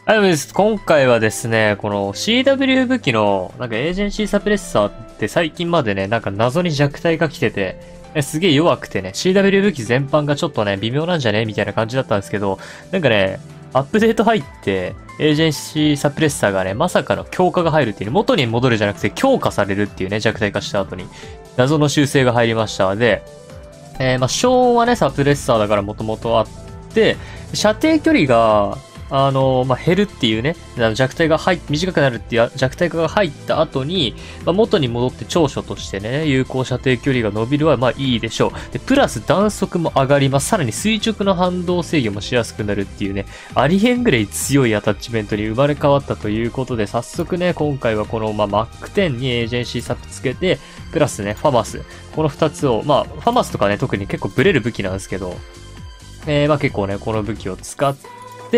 はい、です。今回はですね、この CW 武器の、エージェンシーサプレッサーって最近までね、謎に弱体が来てて、すげえ弱くてね、CW 武器全般がちょっとね、微妙なんじゃねみたいな感じだったんですけど、アップデート入って、エージェンシーサプレッサーがね、まさかの強化が入るっていうね、元に戻るじゃなくて強化されるっていうね、弱体化した後に、謎の修正が入りました。で、小はね、サプレッサーだから元々あって、射程距離が、減るっていうね、弱体が短くなるっていう弱体化が入った後に、元に戻って長所としてね、有効射程距離が伸びるは、いいでしょう。で、プラス弾速も上がります。さらに垂直の反動制御もしやすくなるっていうね、ありへんぐらい強いアタッチメントに生まれ変わったということで、早速ね、今回はこの、マック10にエージェンシーサプつけて、プラスね、ファマス。この2つを、ファマスとかね、特に結構ブレる武器なんですけど、結構ね、この武器を使って、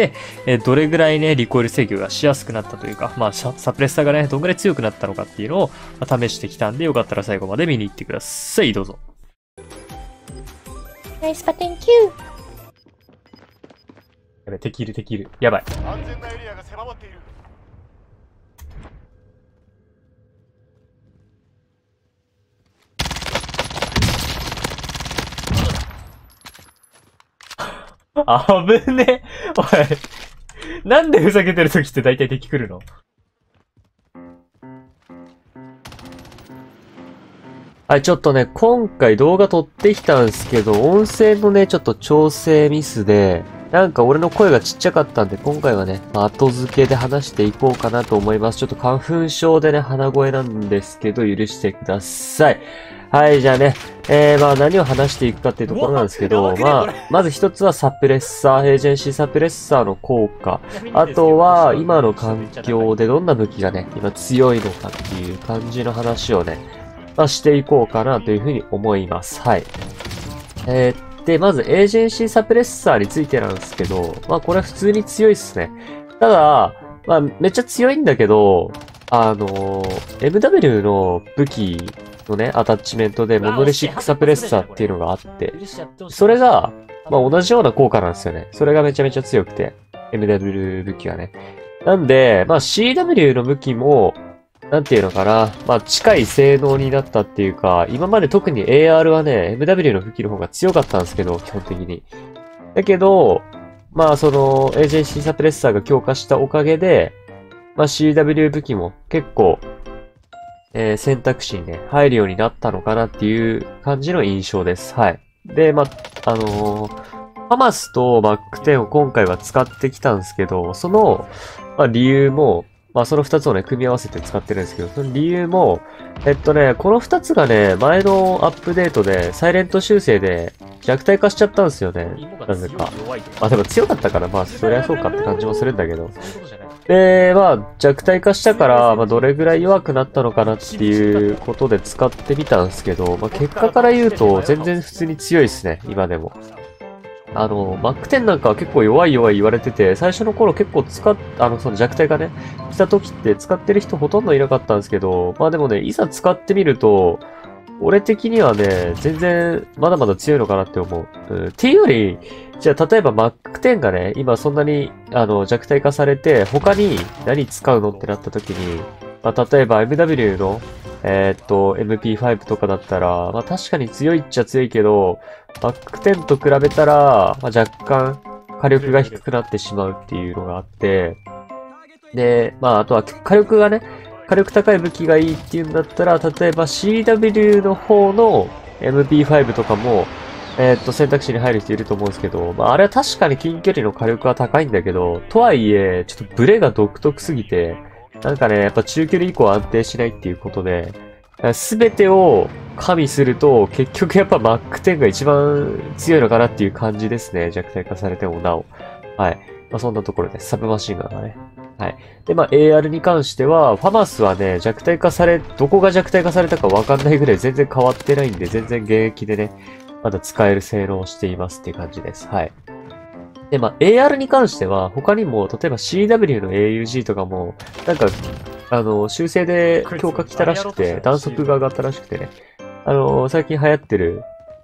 どれぐらいね、リコイル制御がしやすくなったというか、サプレッサーがね、どんぐらい強くなったのかっていうのを、試してきたんで、よかったら最後まで見に行ってください。どうぞ。 ナイスパテンキュー。 やべ、敵いる敵いる。やばい。 安全なエリアが狭まっている。 あぶね。おい。なんでふざけてる時って大体敵来るの？はい、ちょっとね、今回動画撮ってきたんですけど、音声のね、ちょっと調整ミスで、俺の声がちっちゃかったんで、今回はね、後付けで話していこうかなと思います。ちょっと花粉症でね、鼻声なんですけど、許してください。はい、じゃあね、何を話していくかっていうところなんですけど、まず一つはサプレッサー、エージェンシーサプレッサーの効果。あとは、今の環境でどんな武器がね、今強いのかっていう感じの話をね、していこうかなというふうに思います。はい。で、まず、エージェンシーサプレッサーについてなんですけど、これは普通に強いっすね。ただ、めっちゃ強いんだけど、MW の武器のね、アタッチメントでモノレシックサプレッサーっていうのがあって、それが、同じような効果なんですよね。それがめちゃめちゃ強くて、MW 武器はね。なんで、CW の武器も、なんていうのかな。近い性能になったっていうか、今まで特に AR はね、MW の武器の方が強かったんですけど、基本的に。だけど、その、エージェンシーサプレッサーが強化したおかげで、CW 武器も結構、選択肢にね、入るようになったのかなっていう感じの印象です。はい。で、ファマスとマック10を今回は使ってきたんですけど、その、理由も、その二つをね、組み合わせて使ってるんですけど、その理由も、この二つがね、前のアップデートで、サイレント修正で弱体化しちゃったんですよね。なぜか。でも強かったから、そりゃそうかって感じもするんだけど。で、弱体化したから、どれぐらい弱くなったのかなっていうことで使ってみたんですけど、結果から言うと、全然普通に強いですね、今でも。マック10なんかは結構弱い言われてて、最初の頃結構その弱体がね、来た時って使ってる人ほとんどいなかったんですけど、でもね、いざ使ってみると、俺的にはね、全然まだまだ強いのかなって思う。っていうより、じゃあ例えば Mac10 がね、今そんなに弱体化されて、他に何使うのってなった時に、例えば MW のMP5 とかだったら、確かに強いっちゃ強いけど、Mac10 と比べたら、若干火力が低くなってしまうっていうのがあって、で、あとは火力高い武器がいいっていうんだったら、例えば CW の方の MP5 とかも、選択肢に入る人いると思うんですけど、あれは確かに近距離の火力は高いんだけど、とはいえ、ちょっとブレが独特すぎて、やっぱ中距離以降安定しないっていうことで、すべてを加味すると、結局やっぱ Mac10 が一番強いのかなっていう感じですね。弱体化されてもなお。はい。そんなところです。サブマシンガンがね。はい。で、AR に関しては、ファマスはね、どこが弱体化されたかわかんないぐらい全然変わってないんで、全然現役でね、まだ使える性能をしていますっていう感じです。はい。で、AR に関しては、他にも、例えば CW の AUG とかも、修正で強化来たらしくて、弾速が上がったらしくてね。最近流行ってる、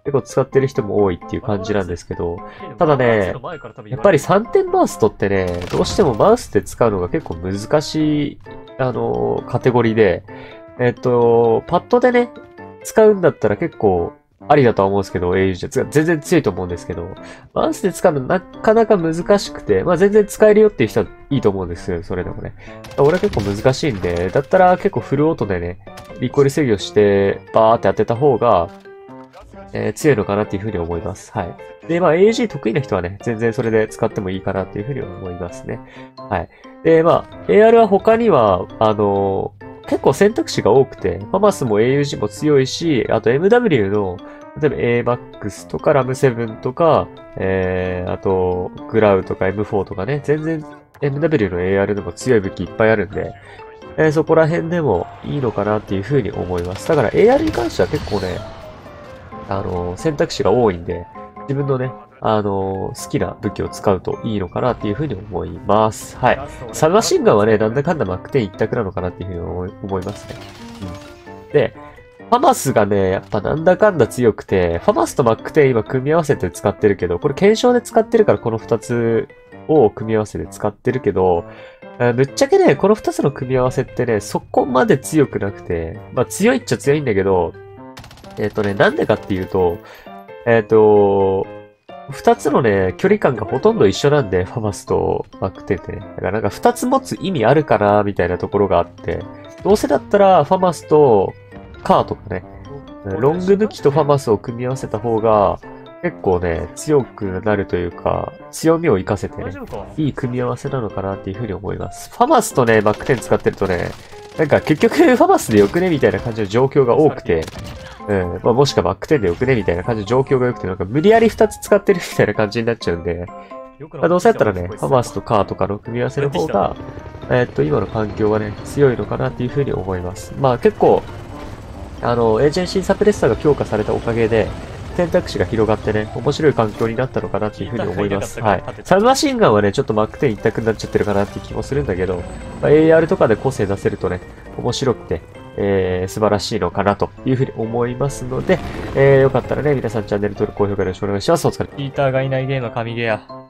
結構使ってる人も多いっていう感じなんですけど、ただね、やっぱり3点バーストってね、どうしてもマウスで使うのが結構難しい、カテゴリーで、パッドでね、使うんだったら結構ありだとは思うんですけど、英雄じゃ全然強いと思うんですけど、マウスで使うのなかなか難しくて、まあ全然使えるよっていう人はいいと思うんですよ、それでもね。俺は結構難しいんで、だったら結構フルオートでね、リコイル制御してバーって当てた方が、強いのかなっていうふうに思います。はい。で、まあ AUG 得意な人はね、全然それで使ってもいいかなっていうふうに思いますね。はい。で、まあ AR は他には、結構選択肢が多くて、ファマスも AUG も強いし、あと MW の、例えば AMAX とか RAM7 とか、あと、グラウとか M4 とかね、全然 MW の AR でも強い武器いっぱいあるんで、そこら辺でもいいのかなっていうふうに思います。だから AR に関しては結構ね、選択肢が多いんで、自分のね、好きな武器を使うといいのかなっていうふうに思います。はい。サブマシンガンはね、なんだかんだマック10一択なのかなっていうふうに思いますね。うん。で、ファマスがね、やっぱなんだかんだ強くて、ファマスとマック10今組み合わせて使ってるけど、これ検証で使ってるからこの2つを組み合わせて使ってるけど、ぶっちゃけね、この2つの組み合わせってね、そこまで強くなくて、まあ強いっちゃ強いんだけど、なんでかっていうと、二つのね、距離感がほとんど一緒なんで、ファマスとマック10ってね。だからなんか二つ持つ意味あるかな、みたいなところがあって、どうせだったら、ファマスとカーとかね、ロング武器とファマスを組み合わせた方が、結構ね、強くなるというか、強みを活かせてね、いい組み合わせなのかなっていうふうに思います。ファマスとね、マック10使ってるとね、なんか結局ファマスでよくねみたいな感じの状況が多くて、まあ、もしくはマック10でよくねみたいな感じの状況が良くて、なんか無理やり2つ使ってるみたいな感じになっちゃうんで、まあ、どうせやったらね、ファマスとカーとかの組み合わせの方が、今の環境はね、強いのかなっていうふうに思います。まあ結構、エージェンシーサプレッサーが強化されたおかげで、選択肢が広がってね、面白い環境になったのかなっていうふうに思います。はい。サブマシンガンはね、ちょっとマック10一択になっちゃってるかなっていう気もするんだけど、まあ、AR とかで個性出せるとね、面白くて、素晴らしいのかなというふうに思いますので、よかったらね、皆さんチャンネル登録、高評価よろしくお願いします。お疲れ。 ピーターがいないゲームは神ゲーや。